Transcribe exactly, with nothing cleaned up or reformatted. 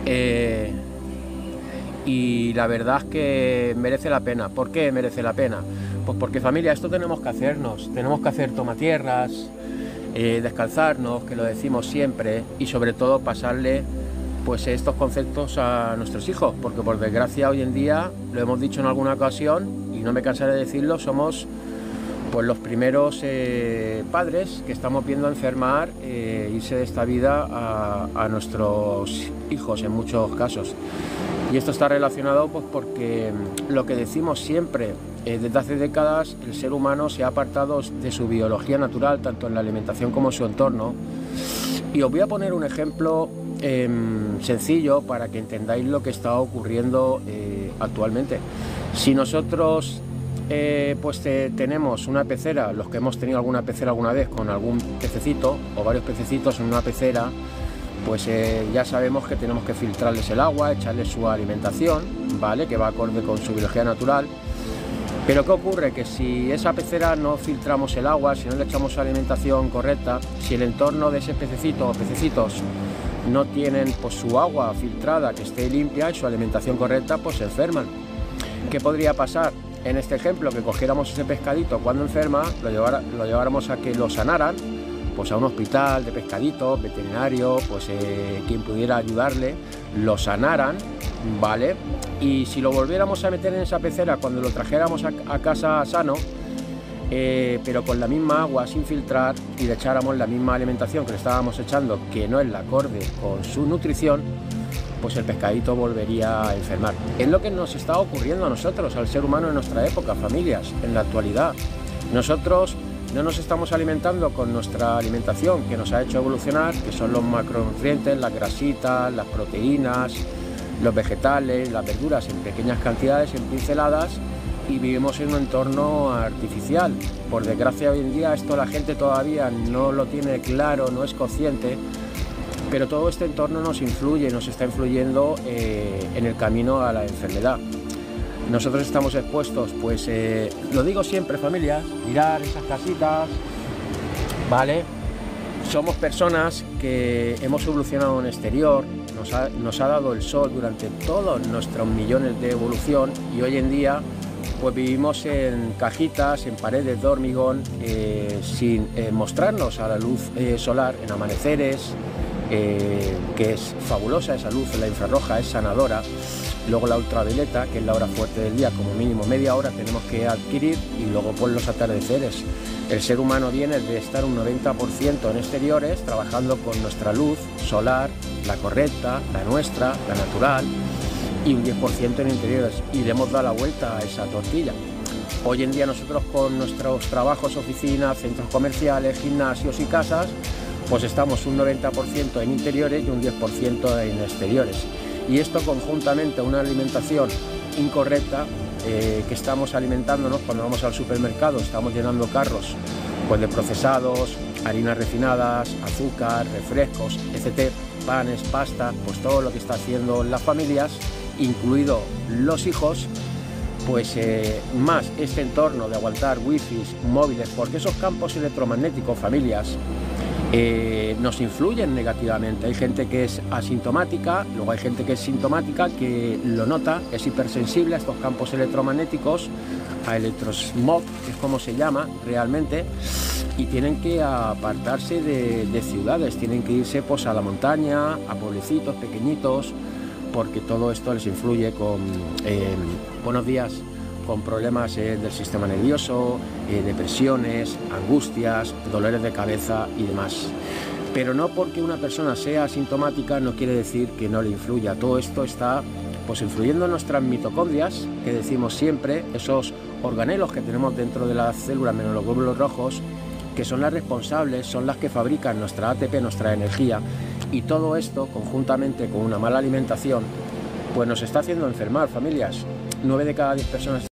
Eh, y la verdad es que merece la pena. ¿Por qué merece la pena? Pues porque, familia, esto tenemos que hacernos, tenemos que hacer tomatierras, eh, descalzarnos, que lo decimos siempre, y sobre todo pasarle pues estos conceptos a nuestros hijos, porque por desgracia hoy en día, lo hemos dicho en alguna ocasión y no me cansaré de decirlo, somos pues los primeros eh, padres que estamos viendo enfermar, eh, irse de esta vida a, a nuestros hijos en muchos casos. Y esto está relacionado pues porque lo que decimos siempre, eh, desde hace décadas el ser humano se ha apartado de su biología natural, tanto en la alimentación como en su entorno. Y os voy a poner un ejemplo eh, sencillo para que entendáis lo que está ocurriendo eh, actualmente. Si nosotros eh, pues eh, tenemos una pecera, los que hemos tenido alguna pecera alguna vez con algún pececito o varios pececitos en una pecera, pues eh, ya sabemos que tenemos que filtrarles el agua, echarles su alimentación, ¿vale? Que va acorde con su biología natural. Pero ¿qué ocurre? Que si esa pecera no filtramos el agua, si no le echamos su alimentación correcta, si el entorno de ese pececito o pececitos no tienen pues su agua filtrada, que esté limpia y su alimentación correcta, pues se enferman. ¿Qué podría pasar? En este ejemplo, que cogiéramos ese pescadito cuando enferma, lo, llevara, lo lleváramos a que lo sanaran, pues a un hospital de pescaditos, veterinario, pues eh, quien pudiera ayudarle, lo sanaran, ¿vale? Y si lo volviéramos a meter en esa pecera cuando lo trajéramos a, a casa sano, eh, pero con la misma agua sin filtrar, y le echáramos la misma alimentación que le estábamos echando, que no es la acorde con su nutrición, pues el pescadito volvería a enfermar. Es lo que nos está ocurriendo a nosotros, al ser humano en nuestra época, familias, en la actualidad. Nosotros no nos estamos alimentando con nuestra alimentación que nos ha hecho evolucionar, que son los macronutrientes, las grasitas, las proteínas, los vegetales, las verduras en pequeñas cantidades, en pinceladas, y vivimos en un entorno artificial. Por desgracia hoy en día esto la gente todavía no lo tiene claro, no es consciente, pero todo este entorno nos influye, nos está influyendo eh, en el camino a la enfermedad. Nosotros estamos expuestos, pues eh, lo digo siempre, familia, mirar esas casitas, ¿vale? Somos personas que hemos evolucionado en exterior, nos ha, nos ha dado el sol durante todos nuestros millones de evolución, y hoy en día pues vivimos en cajitas, en paredes de hormigón, eh, sin eh, mostrarnos a la luz eh, solar en amaneceres, eh, que es fabulosa esa luz, la infrarroja es sanadora. Luego la ultravioleta, que es la hora fuerte del día, como mínimo media hora tenemos que adquirir, y luego pues los atardeceres. El ser humano viene de estar un noventa por ciento en exteriores, trabajando con nuestra luz solar, la correcta, la nuestra, la natural, y un diez por ciento en interiores, y le hemos dado la vuelta a esa tortilla. Hoy en día nosotros con nuestros trabajos, oficinas, centros comerciales, gimnasios y casas, pues estamos un noventa por ciento en interiores y un diez por ciento en exteriores. Y esto conjuntamente a una alimentación incorrecta, eh, que estamos alimentándonos cuando vamos al supermercado, estamos llenando carros pues, de procesados, harinas refinadas, azúcar, refrescos, etcétera, panes, pasta, pues todo lo que está haciendo las familias, incluido los hijos, pues eh, más este entorno de aguantar wifis, móviles, porque esos campos electromagnéticos, familias, Eh, nos influyen negativamente. Hay gente que es asintomática, luego hay gente que es sintomática, que lo nota, es hipersensible a estos campos electromagnéticos, a electrosmog, que es como se llama realmente, y tienen que apartarse de, de ciudades, tienen que irse pues, a la montaña, a pueblecitos pequeñitos, porque todo esto les influye con eh, buenos días, con problemas eh, del sistema nervioso, eh, depresiones, angustias, dolores de cabeza y demás. Pero no porque una persona sea asintomática no quiere decir que no le influya. Todo esto está pues, influyendo en nuestras mitocondrias, que decimos siempre, esos organelos que tenemos dentro de las células menos los glóbulos rojos, que son las responsables, son las que fabrican nuestra A T P, nuestra energía, y todo esto, conjuntamente con una mala alimentación, pues nos está haciendo enfermar, familias. nueve de cada diez personas